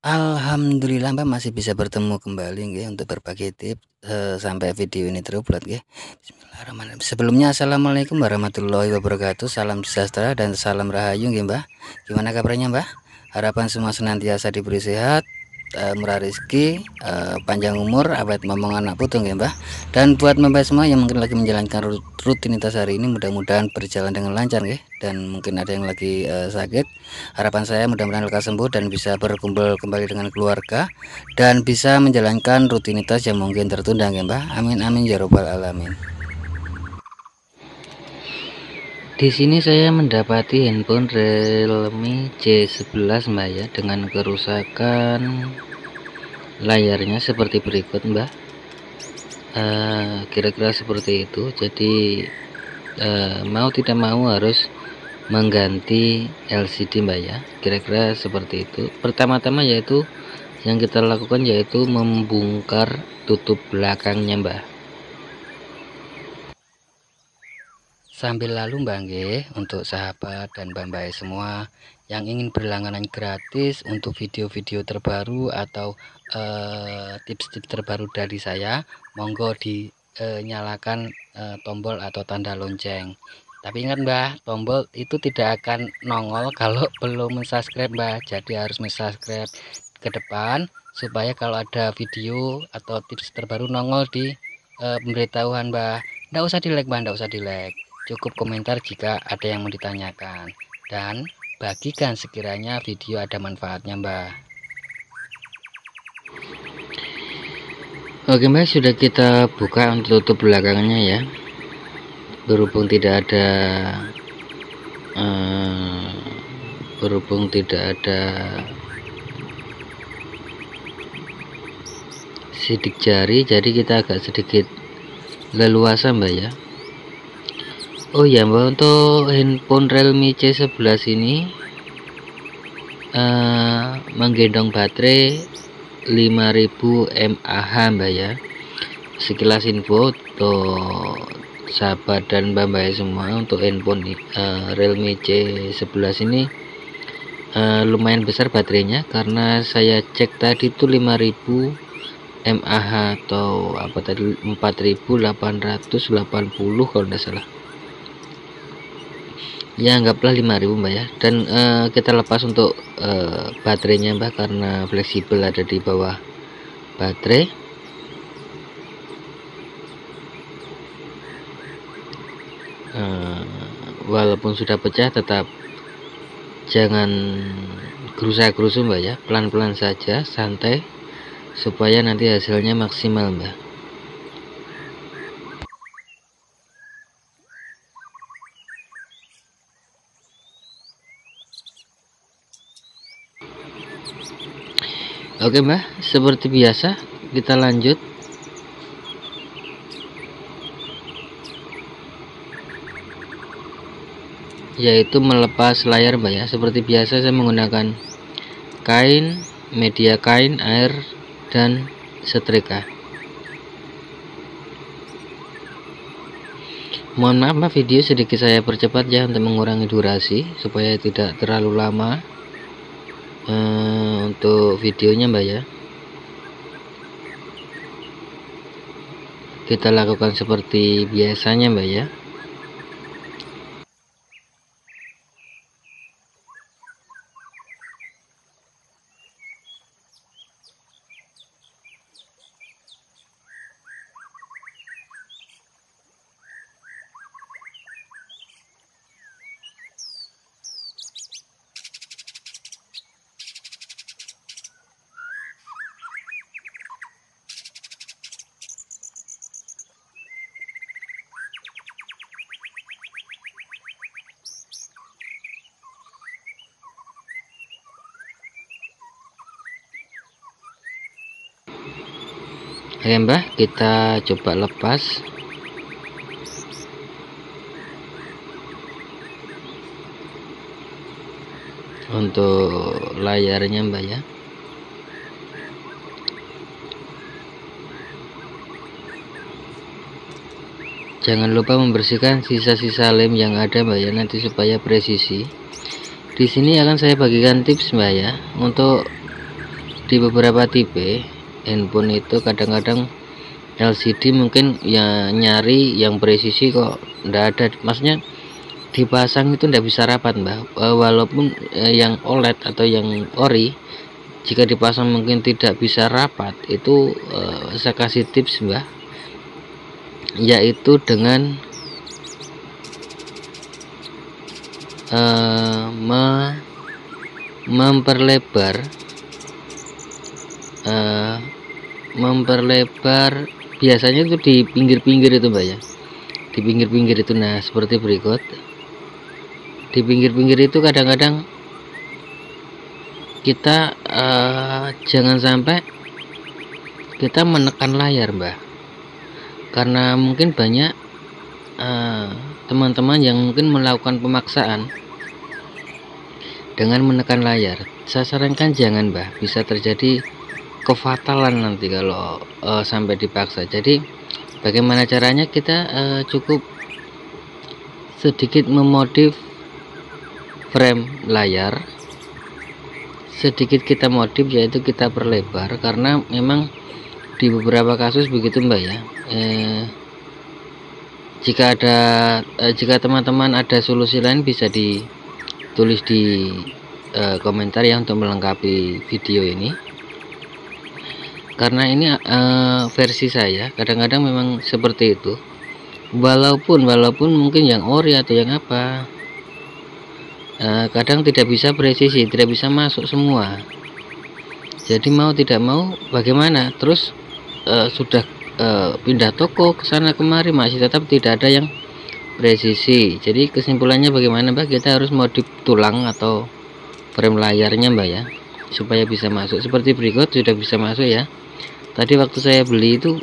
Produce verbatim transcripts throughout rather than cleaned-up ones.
Alhamdulillah Mbak masih bisa bertemu kembali nggih untuk berbagi tips, eee, sampai video ini terupload nggih. Bismillahirrahmanirrahim. Sebelumnya assalamualaikum warahmatullahi wabarakatuh, salam sejahtera dan salam rahayu nggih Mbah. Gimana kabarnya Mbah? Harapan semua senantiasa diberi sehat, eee, murah rezeki, eee, panjang umur, awet momong anak putu nggih Mbah. Dan buat Mbah semua yang mungkin lagi menjalankan ru rutinitas hari ini mudah-mudahan berjalan dengan lancar nggih, dan mungkin ada yang lagi, eee, sakit. Harapan saya mudah-mudahan lekas sembuh dan bisa berkumpul kembali dengan keluarga dan bisa menjalankan rutinitas yang mungkin tertunda ya Mbah. Amin amin ya robbal alamin. Di sini saya mendapati handphone Realme C sebelas Mbak ya, dengan kerusakan layarnya seperti berikut Mbak. Kira-kira uh, seperti itu. Jadi uh, mau tidak mau harus mengganti L C D Mbak ya, kira-kira seperti itu. Pertama-tama yaitu yang kita lakukan yaitu membongkar tutup belakangnya Mbak. Sambil lalu Mbak nggih, untuk sahabat dan Mbak semua yang ingin berlangganan gratis untuk video-video terbaru atau tips-tips uh, terbaru dari saya, monggo dinyalakan uh, tombol atau tanda lonceng. Tapi ingat Mbak, tombol itu tidak akan nongol kalau belum subscribe Mbak. Jadi harus subscribe ke depan supaya kalau ada video atau tips terbaru nongol di uh, pemberitahuan Mbak. Nggak usah di like Mbak, nggak usah di like. Cukup komentar jika ada yang mau ditanyakan, dan bagikan sekiranya video ada manfaatnya Mbak. Oke Mbak, sudah kita buka untuk tutup belakangnya ya. Berhubung tidak ada uh, berhubung tidak ada sidik jari, jadi kita agak sedikit leluasa Mbak ya. Oh ya Mbak, untuk handphone Realme C sebelas ini uh, menggendong baterai lima ribu mAh Mbak ya. Sekilas info untuk sahabat dan Mbak semua, untuk handphone uh, Realme C sebelas ini uh, lumayan besar baterainya, karena saya cek tadi itu lima ribu mAh atau apa tadi, empat ribu delapan ratus delapan puluh kalau tidak salah ya, anggaplah lima ribu Mbak ya. Dan uh, kita lepas untuk uh, baterainya Mbak, karena fleksibel ada di bawah baterai. Uh, walaupun sudah pecah, tetap jangan gerusa-gerusu Mbak ya, pelan-pelan saja, santai, supaya nanti hasilnya maksimal Mbak. Oke Mbak, seperti biasa kita lanjut. Yaitu melepas layar Mbak ya. Seperti biasa saya menggunakan kain, media kain, air, dan setrika. Mohon maaf Mbak, video sedikit saya percepat ya untuk mengurangi durasi supaya tidak terlalu lama uh, untuk videonya Mbak ya. Kita lakukan seperti biasanya Mbak ya. Oke Mbak, kita coba lepas. Untuk layarnya Mbak ya. Jangan lupa membersihkan sisa-sisa lem yang ada Mbak ya, nanti supaya presisi. Di sini akan saya bagikan tips Mbak ya, untuk di beberapa tipe handphone itu kadang-kadang L C D mungkin ya nyari yang presisi kok ndak ada, maksudnya dipasang itu ndak bisa rapat mbak. E, walaupun e, yang O L E D atau yang ori jika dipasang mungkin tidak bisa rapat, itu e, saya kasih tips mbak, yaitu dengan e, me, memperlebar e, memperlebar biasanya itu di pinggir-pinggir itu mbak ya, di pinggir-pinggir itu. Nah seperti berikut, di pinggir-pinggir itu kadang-kadang kita uh, jangan sampai kita menekan layar mbak, karena mungkin banyak teman-teman uh, yang mungkin melakukan pemaksaan dengan menekan layar. Saya sarankan jangan mbak, bisa terjadi kefatalan nanti kalau uh, sampai dipaksa. Jadi bagaimana caranya, kita uh, cukup sedikit memodif frame layar, sedikit kita modif, yaitu kita perlebar, karena memang di beberapa kasus begitu mbak ya. eh, jika ada eh, jika teman-teman ada solusi lain bisa ditulis di eh, komentar ya untuk melengkapi video ini, karena ini eh, versi saya kadang-kadang memang seperti itu. Walaupun walaupun mungkin yang ori atau yang apa, Uh, kadang tidak bisa presisi, tidak bisa masuk semua. Jadi mau tidak mau bagaimana, terus uh, sudah uh, pindah toko ke sana kemari masih tetap tidak ada yang presisi. Jadi kesimpulannya bagaimana mbak, kita harus modif tulang atau frame layarnya mbak ya, supaya bisa masuk. Seperti berikut, sudah bisa masuk ya. Tadi waktu saya beli itu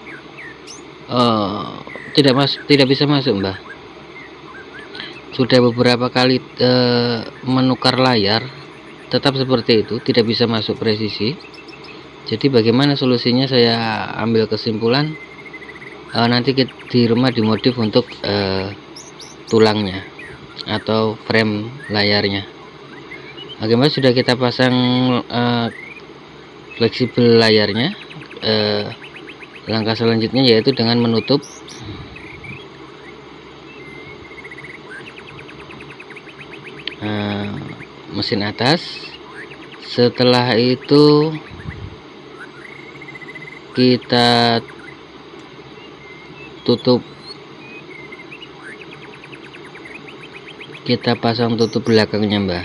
uh, tidak masuk, tidak bisa masuk mbak. Sudah beberapa kali e, menukar layar tetap seperti itu, tidak bisa masuk presisi. Jadi bagaimana solusinya, saya ambil kesimpulan e, nanti kita di rumah dimodif untuk e, tulangnya atau frame layarnya. Bagaimana sudah kita pasang e, fleksibel layarnya, e, langkah selanjutnya yaitu dengan menutup Uh, mesin atas. Setelah itu kita tutup, kita pasang tutup belakangnya mbak.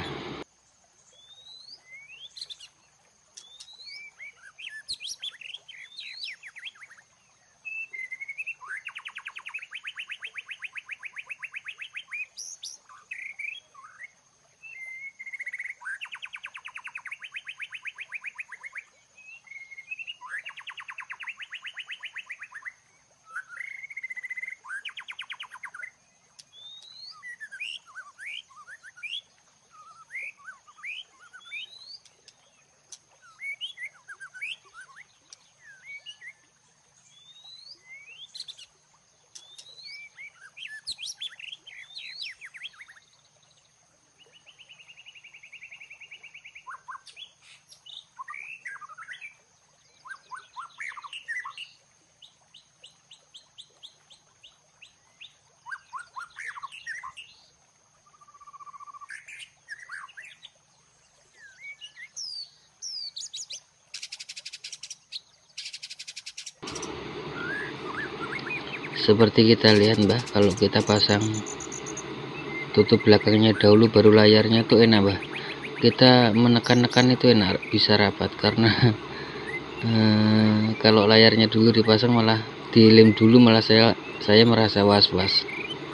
Seperti kita lihat mbak, kalau kita pasang tutup belakangnya dahulu baru layarnya tuh enak mbak, kita menekan-nekan itu enak, bisa rapat. Karena eh, kalau layarnya dulu dipasang malah dilem dulu, malah saya saya merasa was-was.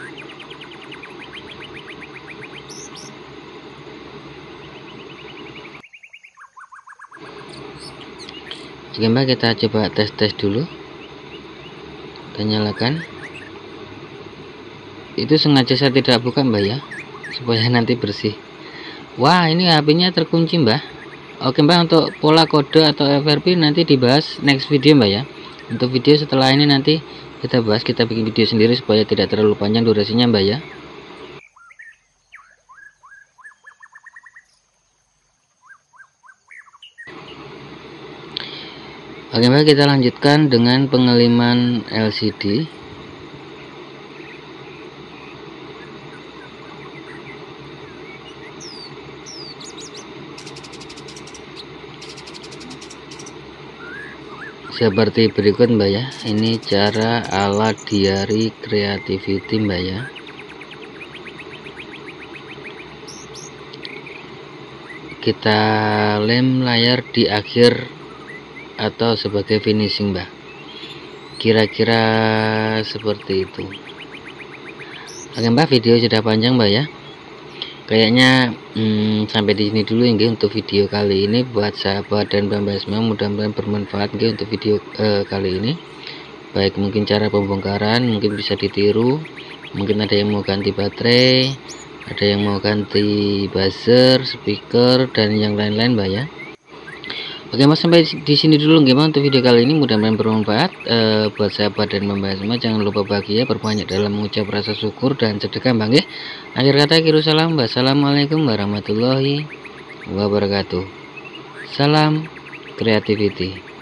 Oke mbak, kita coba tes-tes dulu. Kita nyalakan. Itu sengaja saya tidak buka mbak ya, supaya nanti bersih. Wah, ini H P-nya terkunci mbak. Oke mbak, untuk pola kode atau F R P nanti dibahas next video mbak ya. Untuk video setelah ini nanti kita bahas, kita bikin video sendiri supaya tidak terlalu panjang durasinya mbak ya. Oke Mbak, kita lanjutkan dengan pengeliman L C D. Seperti berikut Mbak ya, ini cara ala Diary Creativity Mbak ya. Kita lem layar di akhir atau sebagai finishing Mbak, kira-kira seperti itu. Oke Mbak, video sudah panjang Mbak ya, kayaknya hmm, sampai di sini dulu ya untuk video kali ini. Buat sahabat dan Mbak semua, mudah-mudahan bermanfaat ya untuk video eh, kali ini. Baik mungkin cara pembongkaran mungkin bisa ditiru, mungkin ada yang mau ganti baterai, ada yang mau ganti buzzer, speaker, dan yang lain-lain Mbak ya. Oke Mas, sampai di sini dulu gimana untuk video kali ini, mudah-mudahan bermanfaat e, buat sahabat dan membahas semua. Jangan lupa bahagia, berbanyak dalam mengucap rasa syukur dan sedekah Bang ya. Akhir kata kiru salam, wassalamualaikum warahmatullahi wabarakatuh. Salam creativity.